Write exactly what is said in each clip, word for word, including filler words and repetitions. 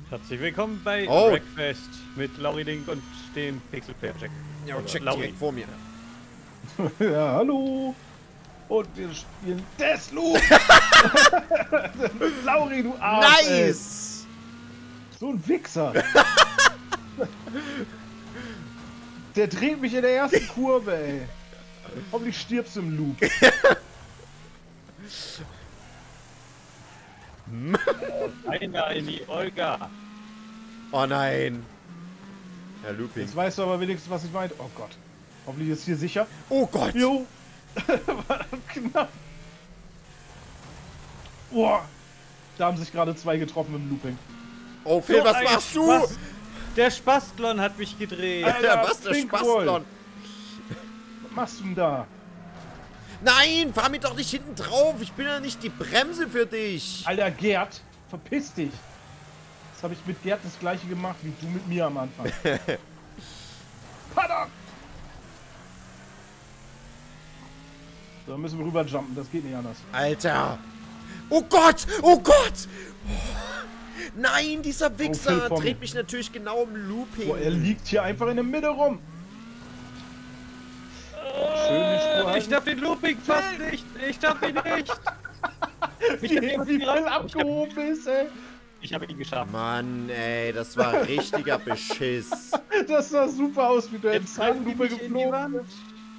Herzlich willkommen bei oh. Breakfast mit Lauri Link und dem Pixel Player Jack. Ja, check Lauri. direkt vor mir. Ja, hallo. Und wir spielen Deathloop. Lauri, du Arsch. Nice. Ey. So ein Wichser. Der dreht mich in der ersten Kurve, ey. Hoffentlich stirbst du im Loop. Einer in die Olga. Oh nein. Herr Looping. Jetzt weißt du aber wenigstens, was ich meine. Oh Gott. Hoffentlich ist hier sicher. Oh Gott. Jo. War knapp. Boah. Da haben sich gerade zwei getroffen im Looping. Oh Phil, So was ein machst du? Spaß. Der Spastlon hat mich gedreht. Alter, was, der Pinkroll. Spastlon? Was machst du denn da? Nein, fahr mir doch nicht hinten drauf. Ich bin ja nicht die Bremse für dich. Alter, Gerd, verpiss dich. Das habe ich mit Gerd das gleiche gemacht, wie du mit mir am Anfang. Paddock! So, dann müssen wir rüberjumpen, das geht nicht anders. Alter. Oh Gott, oh Gott. Nein, dieser Oh, Wichser Phil, dreht mich natürlich genau im Looping. Boah, er liegt hier einfach in der Mitte rum. Schön die Spur Ich halten. darf den Looping fast nicht. Ich darf ihn nicht. Wie, wie viel abgehoben ist, ey. Ich habe ihn geschafft. Mann, ey, das war richtiger Beschiss. Das sah super aus, wie du in Jetzt greifen die Zeitlupe mich in die geflogen Wand. bist.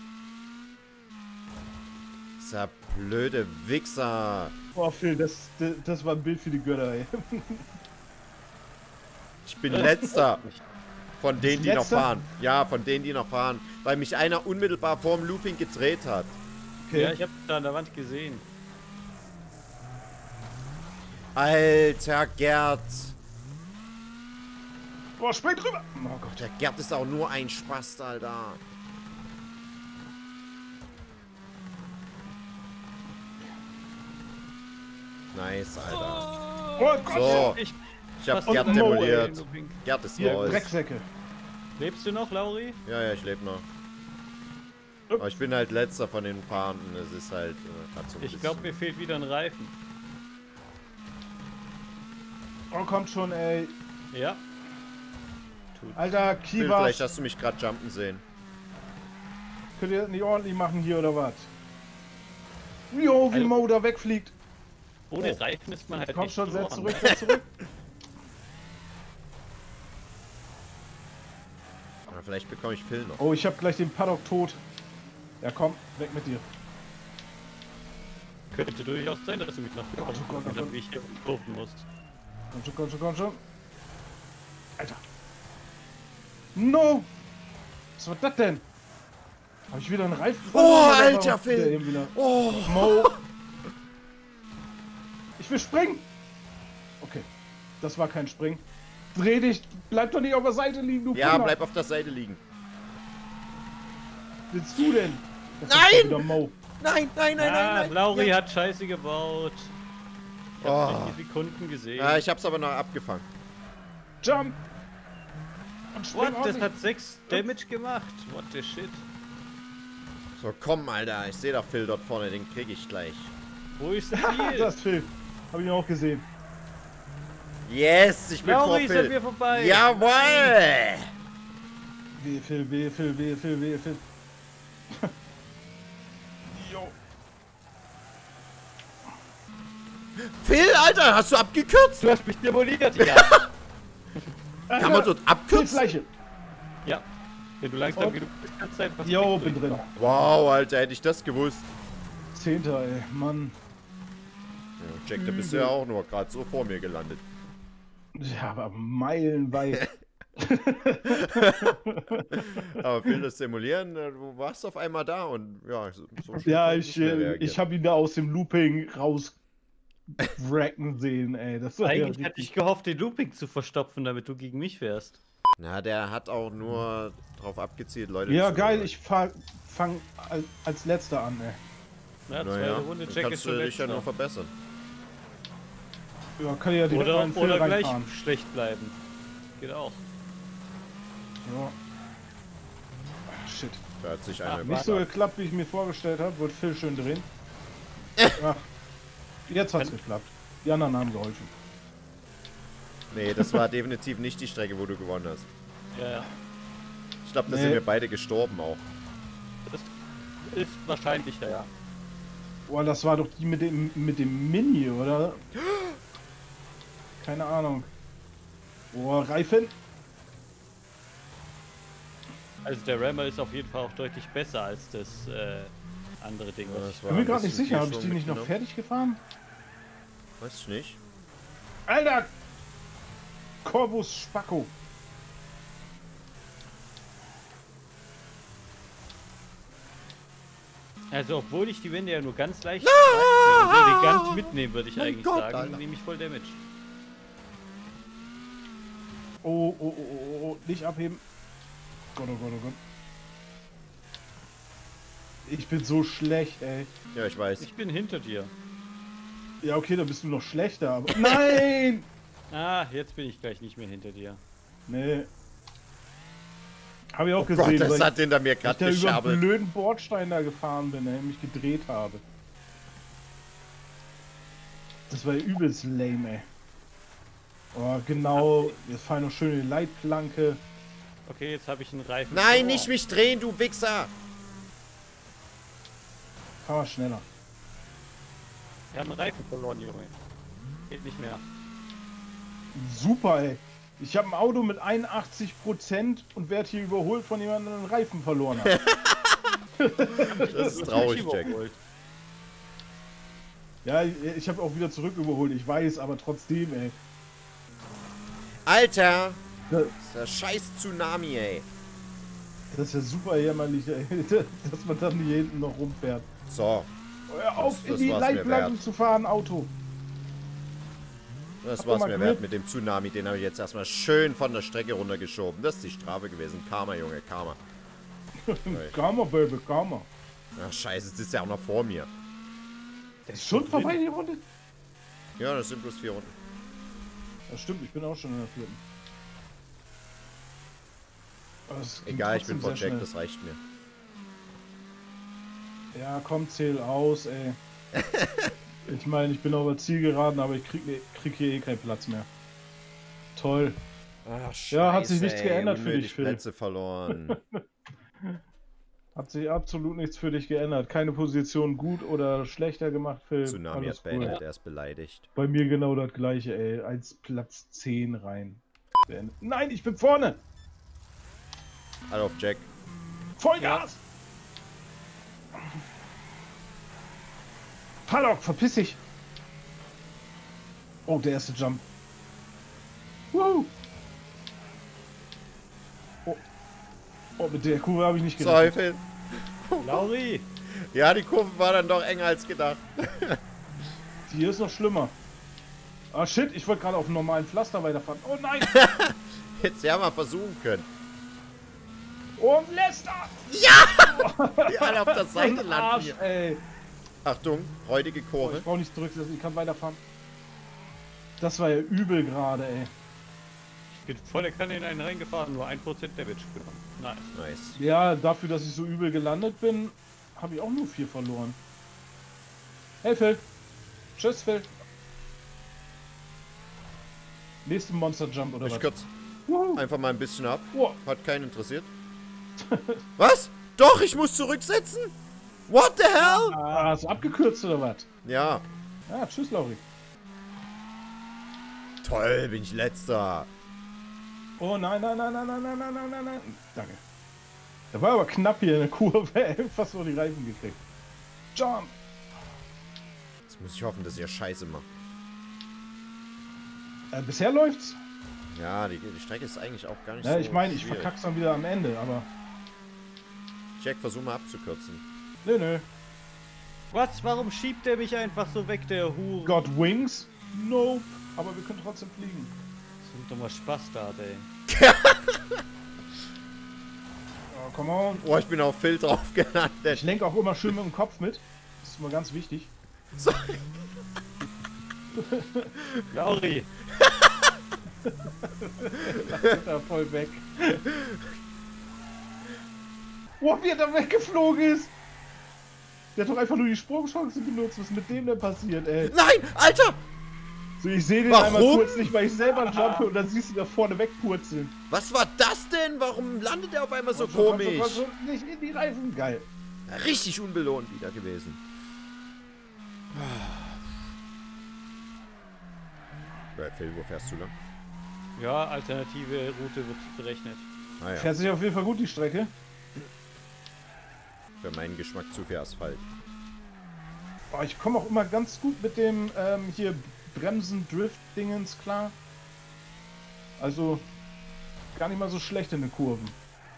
Dieser blöde Wichser. Boah, Phil, das, das, das war ein Bild für die Götter, ey. Ich bin letzter. Von denen, die noch Letzter? fahren. Ja, von denen, die noch fahren. Weil mich einer unmittelbar vorm Looping gedreht hat. Okay. Ja, ich habe da an der Wand gesehen. Alter Gerd. Boah, spring drüber. Oh Gott. Der Gerd ist auch nur ein Spast, Alter. Nice, Alter. Oh Gott. So, Ich, ich hab fast Gerd Mo, demoliert. ey, Looping. Gerd ist Hier, raus. Drecksäcke. Lebst du noch, Lauri? Ja, ja, ich lebe noch. Aber ich bin halt letzter von den Fahrenden. Es ist halt äh, grad so ein Ich bisschen- glaube, mir fehlt wieder ein Reifen. Oh, kommt schon, ey. Ja. Alter, Phil, Kiva, vielleicht hast du mich gerade jumpen sehen. könnt ihr das nicht ordentlich machen hier oder was? Jo, wie Also- Mo da wegfliegt. Ohne Reifen ist man halt Komm nicht schon, setz verloren. zurück, setz zurück. Aber vielleicht bekomme ich Phil noch. Oh, ich hab gleich den Paddock tot. Ja, komm, weg mit dir. Könnte durchaus sein, dass du mich noch bekommst, Oh Gott, oh Gott. wie ich hier kurven musst. Komm schon, komm schon, komm schon. Alter. No! Was war das denn? Hab ich wieder einen Reifen? Oh, Oder Alter, warum- Phil. der eben wieder- Oh, Mo! Ich will springen! Okay, das war kein Springen. Dreh dich! Bleib doch nicht auf der Seite liegen, du ja, Penner. bleib auf der Seite liegen. Willst du denn? Das ist Nein! doch wieder Mo. Nein, nein, nein, ah, nein, nein. Lauri Ja. hat Scheiße gebaut. Ich hab Oh. nicht die Sekunden gesehen. Ja, ich hab's aber noch abgefangen. Jump! Und spring What? Das ordentlich. hat sechs Damage gemacht. What the shit? So, komm, Alter. Ich sehe doch Phil dort vorne. Den krieg ich gleich. Wo ist das Ah, Ziel? das ist Phil. Hab ich auch gesehen. Yes, ich bin vor Lauri ist an Phil. mir vorbei. Jawoll! Wehe, Phil, wehe, Phil, wehe, Phil, wehe, Phil. Jo. Phil, Alter, hast du abgekürzt? Du hast mich demoliert, ja. Kann man dort Phils abkürzen? Leiche. ja. Wenn du langsam Oh. genug bist, kannst du einfach... Jo, bin drin. Wow, Alter, hätte ich das gewusst. Zehnter, ey, Mann. Ja, Jack, da bist du ja auch nur gerade so vor mir gelandet. Ja, aber meilenweit. Aber Phil, das Simulieren, äh, du warst auf einmal da und ja, so, so schnell Ja, konnte ich, mehr äh, reagieren. ich habe ihn da aus dem Looping raus wracken sehen, ey. Das war ja Eigentlich hatte richtig. ich gehofft, den Looping zu verstopfen, damit du gegen mich fährst. Na, der hat auch nur drauf abgezielt, Leute. Ja, zu- geil, ich fahr, fang als, als letzter an, ey. Ja, zweite Naja, Runde, dann Jack ist kannst schon du dich ja letzter. nur verbessern. Ja, kann ja direkt Oder, einen Phil oder gleich reinfahren. schlecht bleiben. Geht auch. Ja. Ach, shit. Da hat sich Ach, einer Nicht so geklappt, wie ich mir vorgestellt habe. Wird Phil schön drehen. Ach, jetzt hat's geklappt. Die anderen haben geholfen. Nee, das war definitiv nicht die Strecke, wo du gewonnen hast. Ja, ja. Ich glaube, da Nee. sind wir beide gestorben auch. Das ist wahrscheinlicher, ja. Boah, das war doch die mit dem mit dem Mini, oder? Keine Ahnung. Boah, Reifen. Also der Rammer ist auf jeden Fall auch deutlich besser als das äh, andere Ding. Ja, Was das ich war Ich bin mir ein gerade nicht bisschen sicher, viel habe ich schon die nicht noch mitgenommen. fertig gefahren? Weiß ich nicht. Alter! Corvus Spacco. Also obwohl ich die Wände ja nur ganz leicht ah, elegant mitnehmen, würde ich Mein eigentlich Gott, sagen, Alter. nehme ich voll Damage. Oh, oh, oh, oh, oh, nicht abheben. Gott, oh Gott, oh Gott. Ich bin so schlecht, ey. Ja, ich weiß. Ich bin hinter dir. Ja, okay, da bist du noch schlechter, aber... Nein! Ah, jetzt bin ich gleich nicht mehr hinter dir. Nee. Habe ich auch Oh gesehen, Gott, das weil hat hinter mir ich gerade da über einen geschabbelt. blöden Bordstein da gefahren bin, ey, mich gedreht habe. Das war ja übelst lame, ey. Oh, genau. Jetzt fahren noch schöne Leitplanke. Okay, jetzt habe ich einen Reifen. Nein, Oh. nicht mich drehen, du Wichser! Fahr mal schneller. Wir haben einen Reifen verloren, Junge. Geht nicht mehr. Super, ey. Ich habe ein Auto mit einundachtzig Prozent und werde hier überholt von jemandem, der einen Reifen verloren hat. Das ist traurig, Jack. Überholt. Ja, ich, ich habe auch wieder zurück überholt, ich weiß, aber trotzdem, ey. Alter! Das, Das ist der scheiß Tsunami, ey. das ist ja super jämmerlich, ey, dass man dann hier hinten noch rumfährt. So, Hör auf, Das- in das die war's mir Leitplanken wert. zu fahren, Auto. das Hab war's doch mal mir wert Grip. mit dem Tsunami. Den habe ich jetzt erstmal schön von der Strecke runtergeschoben. Das ist die Strafe gewesen. Karma, Junge, Karma. Karma, Baby, Karma. Ach, scheiße, es ist ja auch noch vor mir. Ist schon vorbei die Runde? Ja, das sind bloß vier Runden. Das stimmt, ich bin auch schon in der vierten. Aber es ging Egal, ich bin trotzdem vor sehr Jack, schnell. das reicht mir. Ja, komm, zähl aus, ey. Ich meine, ich bin auf der Zielgeraden, aber ich krieg, krieg hier eh keinen Platz mehr. Toll. Ach, Ja, hat sich scheiße, nichts geändert für unnötig dich, Phil. Plätze verloren. Hat sich absolut nichts für dich geändert. Keine Position gut oder schlechter gemacht, Phil. Tsunami Alles hat beendet, cool. er ist beleidigt. Bei mir genau das gleiche, ey. Als Platz zehn rein. Beendet. Nein, ich bin vorne! Alle auf Jack. Vollgas! Paddock, verpiss dich! Oh, der erste Jump. Woo! Oh. Oh, mit der Kurve habe ich nicht gerechnet. Teufel. Lauri! Ja, die Kurve war dann doch enger als gedacht. Die hier ist noch schlimmer. Ah shit, ich wollte gerade auf einem normalen Pflaster weiterfahren. Oh nein! Jetzt ja mal versuchen können. Und Lester! Die alle auf der Seite landen Arsch, hier. ey. Achtung, räudige Oh, Kurve. ich brauche nicht zurücksetzen, ich kann weiterfahren. Das war ja übel gerade, ey. Ich bin volle Kanne in einen reingefahren, nur ein Prozent Damage genommen. Nice. Nice. Ja, dafür, dass ich so übel gelandet bin, habe ich auch nur vier verloren. Hey Phil. Tschüss Phil. Nächsten Monster Jump oder Ich was? kürze Wuhu. einfach mal ein bisschen ab. Oh, Hat keinen interessiert. Was? Doch, ich muss zurücksetzen? What the hell? ah, hast du abgekürzt oder was? Ja. Ja, tschüss Lauri. Toll, bin ich letzter. Oh nein, nein, nein, nein, nein, nein, nein, nein, nein, nein. Danke. Da war aber knapp hier in der Kurve, ey. Fast vor die Reifen gekriegt. Jump! Jetzt muss ich hoffen, dass ihr Scheiße macht. Äh, bisher läuft's. Ja, die, die Strecke ist eigentlich auch gar nicht Ja, so ich meine, ich schwierig. verkack's dann wieder am Ende, aber. Jack, versuch mal abzukürzen. Nö, nö. Was? Warum schiebt der mich einfach so weg, der Hure? Got Wings? Nope. Aber wir können trotzdem fliegen. Das ist doch mal Spaß da, ey. Oh, come on. Oh, ich bin auf Phil drauf gelandet. Ich lenke auch immer schön mit dem Kopf mit. Das ist immer ganz wichtig. So, Lauri! Ist er voll weg. Oh, wie er da weggeflogen ist. Der hat doch einfach nur die Sprungchance benutzt. Was ist mit dem denn passiert, ey? nein, Alter! So, ich sehe den Warum? einmal kurz nicht, weil ich selber jumpe und dann siehst du da vorne wegpurzeln. Was war das denn? Warum landet er auf einmal so Komm schon, komm komisch? schon, komm schon, nicht in die Reifen, geil. Richtig unbelohnt wieder gewesen. Ja, Phil, wo fährst du lang? Ja, alternative Route wird berechnet. Ah, ja. Fährt sich auf jeden Fall gut die Strecke. Für meinen Geschmack zu viel Asphalt. Oh, ich komme auch immer ganz gut mit dem ähm, hier Bremsen, Drift-Dingens klar. Also gar nicht mal so schlecht in den Kurven.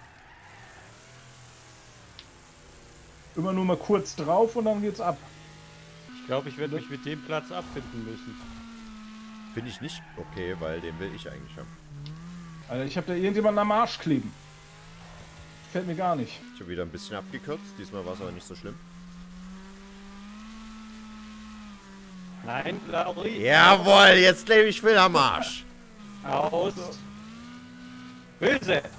Immer nur mal kurz drauf und dann geht's ab. Ich glaube, ich werde mich mit dem Platz abfinden müssen. Finde ich nicht okay, weil den will ich eigentlich haben. Also ich habe da irgendjemanden am Arsch kleben. Fällt mir gar nicht. Ich habe wieder ein bisschen abgekürzt. Diesmal war es aber nicht so schlimm. Nein, Lauri. Jawohl, jetzt lebe ich Phil am Arsch. Aus. Böse.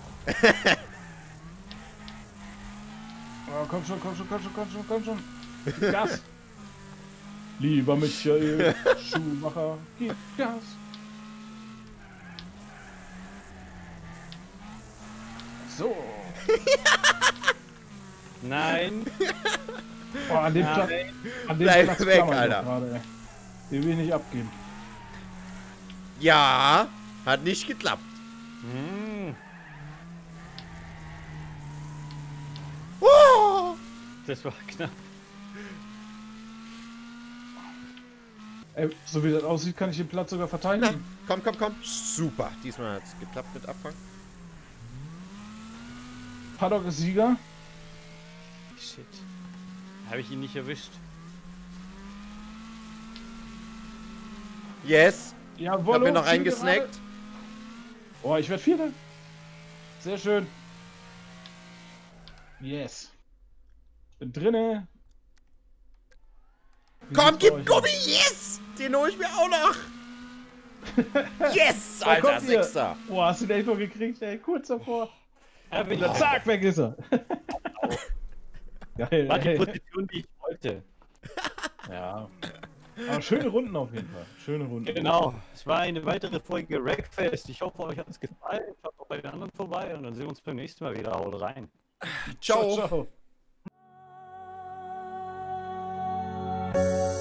Oh, komm schon, komm schon, komm schon, komm schon, komm schon. Gib Gas. Lieber Michael Schumacher, gib Gas. So. Nein. Oh, an dem Platz, Nein. an dem Bleib Platz weg, klammern wir Alter. Gerade, ey. Den will ich nicht abgeben. Ja, hat nicht geklappt. Hm, Oh! das war knapp. Ey, so wie das aussieht, kann ich den Platz sogar Na, verteidigen. komm, komm, komm. Super. Diesmal hat es geklappt mit Abfang. Paddock ist Sieger. Shit. Habe ich ihn nicht erwischt. Yes. Jawohl. Hab mir noch Ziel einen gerade. gesnackt. Oh, ich werde Vierter. Sehr schön. Yes. Bin drinne. Wie Komm, sieht's bei gib euch Gummi. aus? Yes. Den hole ich mir auch noch. Yes, Oh, Alter, kommt ihr? Sechster. Oh, hast du den echt noch gekriegt, ey. Kurz davor. Ja, bin Und dann zack, weg ist er. Geil, war die ey. Position, die ich wollte. Ja. Aber schöne Runden auf jeden Fall. Schöne Runden. Genau. Es war eine weitere Folge Wreckfest. Ich hoffe, euch hat es gefallen. Schaut auch bei den anderen vorbei und dann sehen wir uns beim nächsten Mal wieder. Haut rein. Ciao. Ciao, ciao.